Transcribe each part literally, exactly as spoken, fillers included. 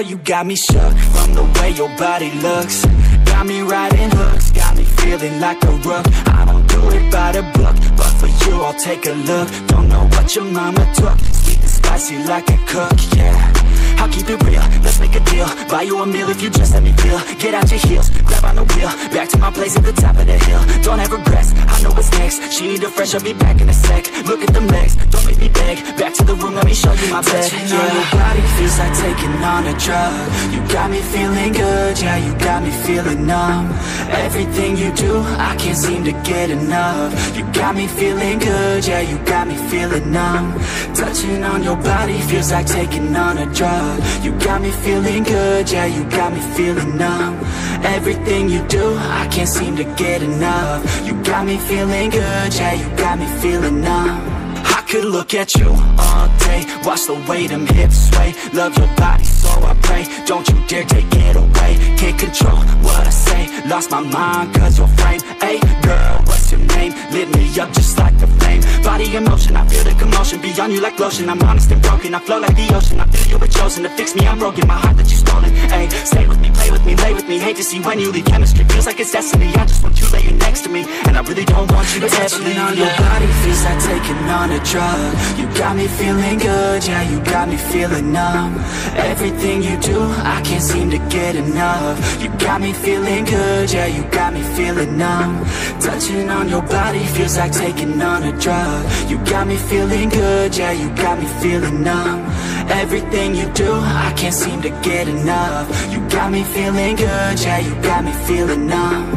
Girl, you got me shook from the way your body looks. Got me riding hooks, got me feeling like a rook. I don't do it by the book, but for you I'll take a look. Don't know what your mama took, sweet and spicy like a cook, yeah. I'll keep it real, let's make a deal. Buy you a meal if you just let me feel. Get out your heels, grab on the wheel. Back to my place at the top of the hill. Don't have regrets, I know what's next. She need a fresh, I'll be back in a sec. Look at them legs, don't make me beg. Back to the room, let me show you my bed. Touching on your body feels like taking on a drug. You got me feeling good, yeah, you got me feeling numb. Everything you do, I can't seem to get enough. You got me feeling good, yeah, you got me feeling numb. Touching on your body feels like taking on a drug. You got me feeling good, yeah, you got me feeling numb. Everything you do, I can't seem to get enough. You got me feeling good, yeah, you got me feeling numb. I could look at you all day, watch the way them hips sway. Love your body, so I pray, don't you dare take it away. Can't control what I say, lost my mind cause your frame. Hey girl, what's your name? Lit me up just like the flame. Body in motion, I feel the commotion. Beyond you like lotion, I'm honest and broken. I flow like the ocean, I feel you were chosen to fix me. I'm broken, my heart that you stolen. Hey, stay with me, play with me, lay with me. Hate to see when you leave, chemistry feels like it's destiny. I just want you laying next to me, and I really don't want you to ever leave. On your body feels like taking on a drug. You got me feeling good, yeah, you got me feeling numb. Everything you do, I can't seem to get enough. You got me feeling good, yeah, you got me feeling numb. Touching on your body feels like taking on a drug. You got me feeling good, yeah, you got me feeling numb. Everything you do, I can't seem to get enough. You got me feeling good, yeah, you got me feeling numb.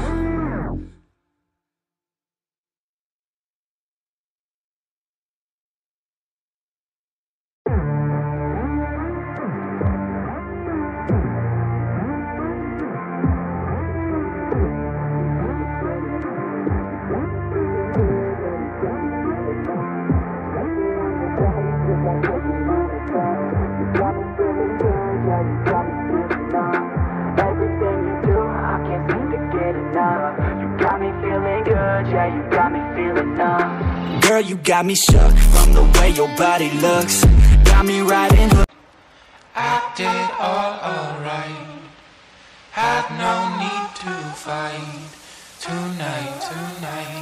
Girl, you got me shook from the way your body looks. Got me riding hook. I did all alright. Had no need to fight. Tonight, tonight.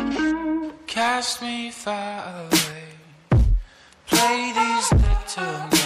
Cast me far away. Play these little